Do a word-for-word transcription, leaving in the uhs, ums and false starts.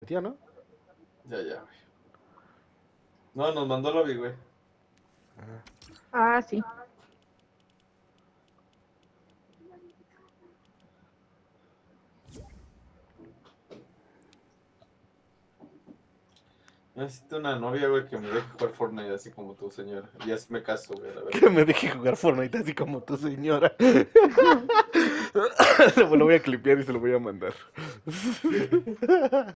metió, ¿no? Ya, ya, güey. No, nos mandó lobby, güey. Ah, sí. Necesito una novia, güey, que me deje jugar Fortnite así como tu señora. Y así me caso, güey, la Que verdad. me deje jugar Fortnite así como tu señora. Lo voy a clipear y se lo voy a mandar.